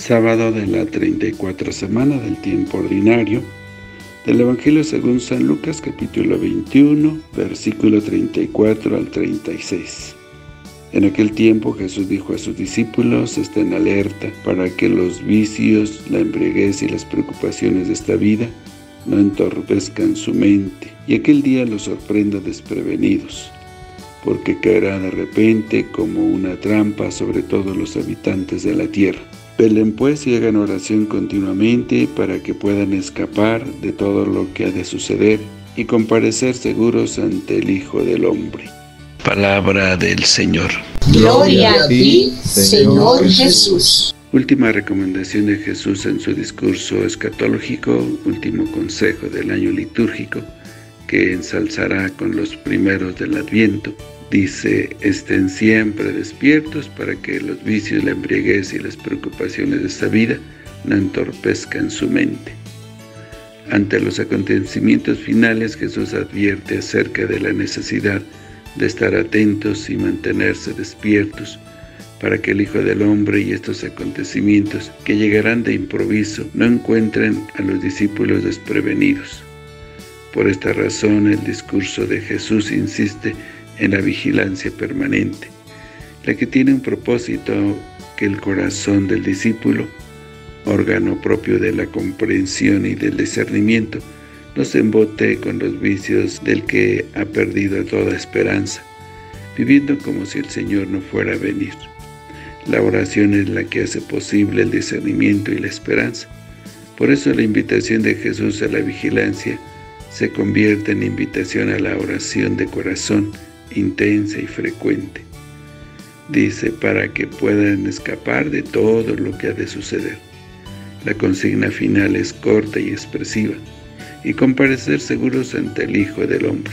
Sábado de la 34 semana del tiempo ordinario, del Evangelio según San Lucas, capítulo 21, versículo 34 al 36. En aquel tiempo Jesús dijo a sus discípulos: estén alerta para que los vicios, la embriaguez y las preocupaciones de esta vida no entorpezcan su mente, y aquel día los sorprenda desprevenidos, porque caerá de repente como una trampa sobre todos los habitantes de la tierra. Velen pues y hagan oración continuamente para que puedan escapar de todo lo que ha de suceder y comparecer seguros ante el Hijo del Hombre. Palabra del Señor. Gloria a ti, Señor Jesús. Última recomendación de Jesús en su discurso escatológico, último consejo del año litúrgico, que ensalzará con los primeros del Adviento. Dice: estén siempre despiertos para que los vicios, la embriaguez y las preocupaciones de esta vida no entorpezcan su mente. Ante los acontecimientos finales, Jesús advierte acerca de la necesidad de estar atentos y mantenerse despiertos para que el Hijo del Hombre y estos acontecimientos que llegarán de improviso no encuentren a los discípulos desprevenidos. Por esta razón, el discurso de Jesús insiste en la vigilancia permanente, la que tiene un propósito: que el corazón del discípulo, órgano propio de la comprensión y del discernimiento, no se embote con los vicios del que ha perdido toda esperanza, viviendo como si el Señor no fuera a venir. La oración es la que hace posible el discernimiento y la esperanza. Por eso la invitación de Jesús a la vigilancia se convierte en invitación a la oración de corazón, intensa y frecuente. Dice: para que puedan escapar de todo lo que ha de suceder. La consigna final es corta y expresiva: y comparecer seguros ante el Hijo del Hombre.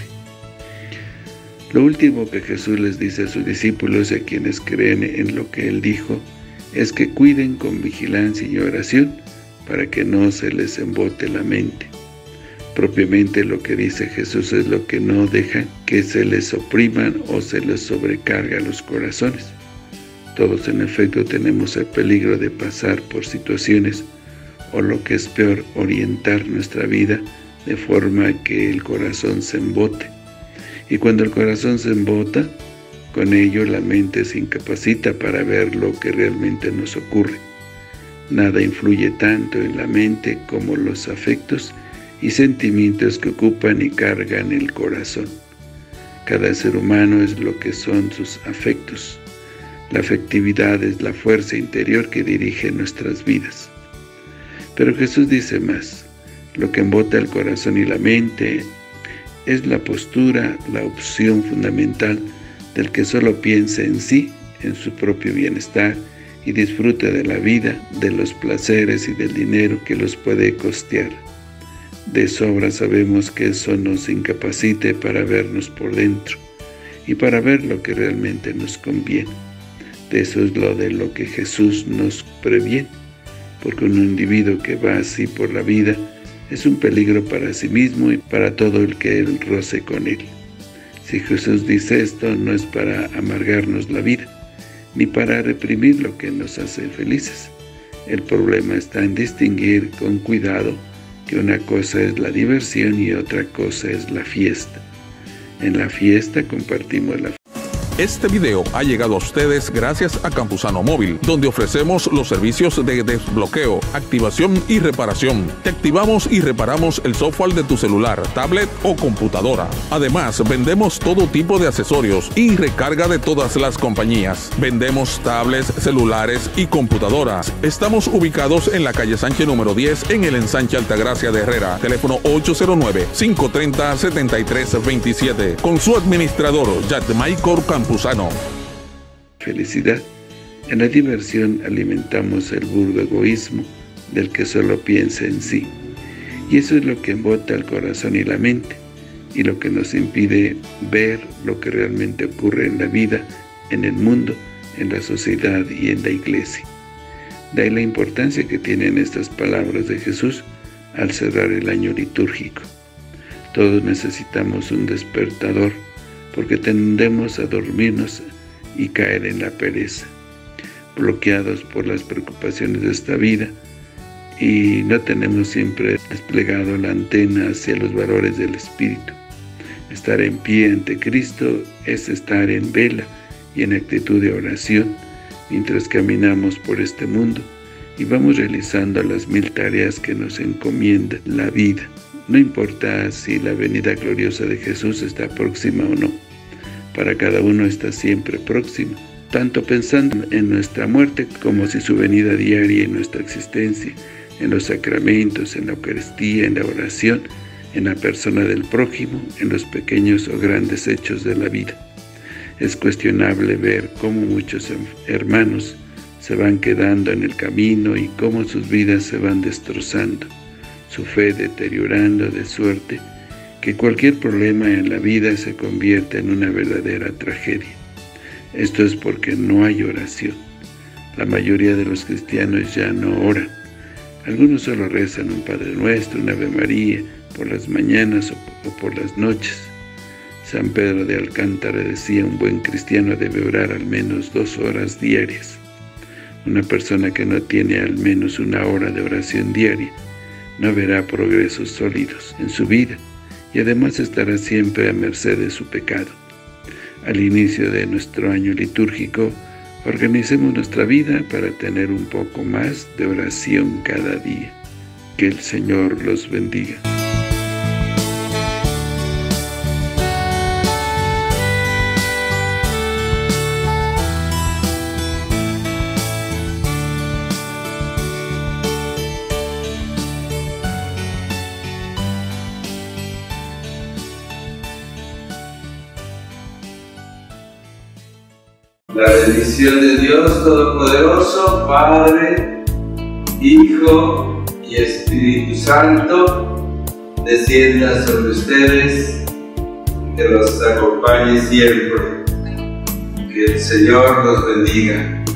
Lo último que Jesús les dice a sus discípulos y a quienes creen en lo que Él dijo es que cuiden con vigilancia y oración para que no se les embote la mente. Propiamente lo que dice Jesús es lo que no deja que se les opriman o se les sobrecarga los corazones. Todos en efecto tenemos el peligro de pasar por situaciones, o lo que es peor, orientar nuestra vida de forma que el corazón se embote. Y cuando el corazón se embota, con ello la mente se incapacita para ver lo que realmente nos ocurre. Nada influye tanto en la mente como los afectos y sentimientos que ocupan y cargan el corazón. Cada ser humano es lo que son sus afectos. La afectividad es la fuerza interior que dirige nuestras vidas. Pero Jesús dice más: lo que embota el corazón y la mente es la postura, la opción fundamental del que solo piensa en sí, en su propio bienestar, y disfruta de la vida, de los placeres y del dinero que los puede costear. De sobra sabemos que eso nos incapacite para vernos por dentro y para ver lo que realmente nos conviene. De eso es de lo que Jesús nos previene, porque un individuo que va así por la vida es un peligro para sí mismo y para todo el que él roce con él. Si Jesús dice esto, no es para amargarnos la vida, ni para reprimir lo que nos hace felices. El problema está en distinguir con cuidado que una cosa es la diversión y otra cosa es la fiesta. En la fiesta compartimos la Este video ha llegado a ustedes gracias a Campusano Móvil, donde ofrecemos los servicios de desbloqueo, activación y reparación. Te activamos y reparamos el software de tu celular, tablet o computadora. Además, vendemos todo tipo de accesorios y recarga de todas las compañías. Vendemos tablets, celulares y computadoras. Estamos ubicados en la calle Sánchez número 10 en el ensanche Altagracia de Herrera. Teléfono 809-530-7327. Con su administrador, Yadmaicor Campusano. felicidad. En la diversión alimentamos el burdo egoísmo del que solo piensa en sí. Y eso es lo que embota el corazón y la mente, y lo que nos impide ver lo que realmente ocurre en la vida, en el mundo, en la sociedad y en la iglesia. De ahí la importancia que tienen estas palabras de Jesús al cerrar el año litúrgico. Todos necesitamos un despertador, porque tendemos a dormirnos y caer en la pereza. bloqueados por las preocupaciones de esta vida y no tenemos siempre desplegado la antena hacia los valores del Espíritu. Estar en pie ante Cristo es estar en vela y en actitud de oración mientras caminamos por este mundo y vamos realizando las 1000 tareas que nos encomienda la vida. No importa si la venida gloriosa de Jesús está próxima o no, para cada uno está siempre próxima, tanto pensando en nuestra muerte como si su venida diaria en nuestra existencia, en los sacramentos, en la Eucaristía, en la oración, en la persona del prójimo, en los pequeños o grandes hechos de la vida. Es cuestionable ver cómo muchos hermanos se van quedando en el camino y cómo sus vidas se van destrozando, su fe deteriorando de suerte que cualquier problema en la vida se convierte en una verdadera tragedia. Esto es porque no hay oración. La mayoría de los cristianos ya no oran. Algunos solo rezan un Padre Nuestro, una Ave María, por las mañanas o por las noches. San Pedro de Alcántara decía: un buen cristiano debe orar al menos 2 horas diarias. Una persona que no tiene al menos 1 hora de oración diaria no verá progresos sólidos en su vida y además estará siempre a merced de su pecado. Al inicio de nuestro año litúrgico, organicemos nuestra vida para tener un poco más de oración cada día. Que el Señor los bendiga. La bendición de Dios Todopoderoso, Padre, Hijo y Espíritu Santo, descienda sobre ustedes, que los acompañe siempre. Que el Señor los bendiga.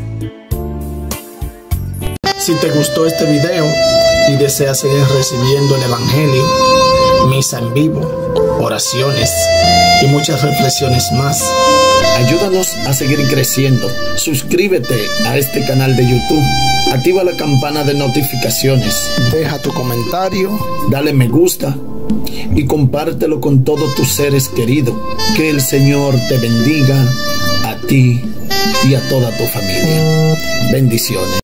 Si te gustó este video y deseas seguir recibiendo el Evangelio, misa en vivo, oraciones y muchas reflexiones más, ayúdanos a seguir creciendo. Suscríbete a este canal de YouTube, activa la campana de notificaciones, deja tu comentario, dale me gusta y compártelo con todos tus seres queridos. Que el Señor te bendiga a ti y a toda tu familia. Bendiciones.